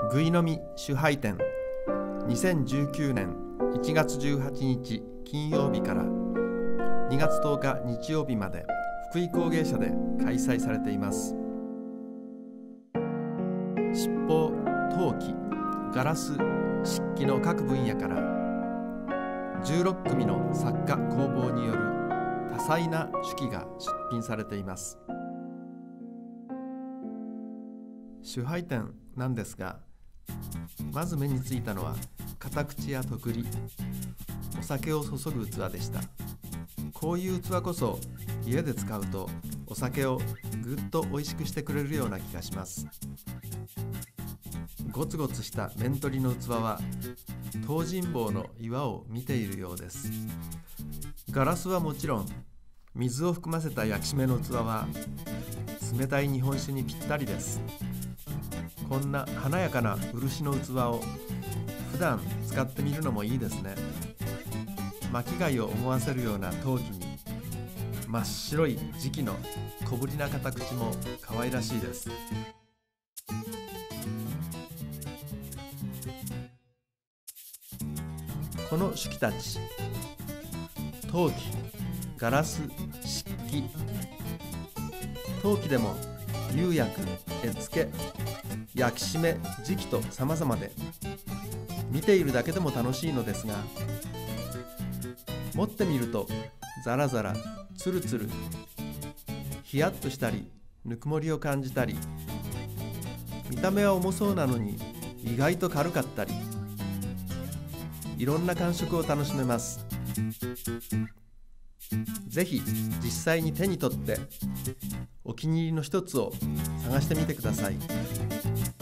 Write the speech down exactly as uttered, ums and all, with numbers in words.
ぐいのみ酒杯展にせんじゅうきゅうねんいちがつじゅうはちにち金曜日からにがつとおか日曜日まで福井工芸社で開催されています。七宝、陶器、ガラス、漆器の各分野からじゅうろっくみの作家工房による多彩な手記が出品されています。酒杯展なんですが、まず目についたのは片口やとくり、お酒を注ぐ器でした。こういう器こそ家で使うとお酒をぐっと美味しくしてくれるような気がします。ゴツゴツした面取りの器は東尋坊の岩を見ているようです。ガラスはもちろん、水を含ませた焼き締めの器は冷たい日本酒にぴったりです。こんな華やかな漆の器を普段使ってみるのもいいですね。巻き貝を思わせるような陶器に真っ白い磁器の小ぶりな片口も可愛らしいです。この手記たち、陶器、ガラス、漆器、陶器でも釉薬、絵付け、焼き締め、磁器と様々で、見ているだけでも楽しいのですが、持ってみるとザラザラ、ツルツル、ヒヤッとしたりぬくもりを感じたり、見た目は重そうなのに意外と軽かったり、いろんな感触を楽しめます。ぜひ実際に手に取ってお気に入りの一つを探してみてください。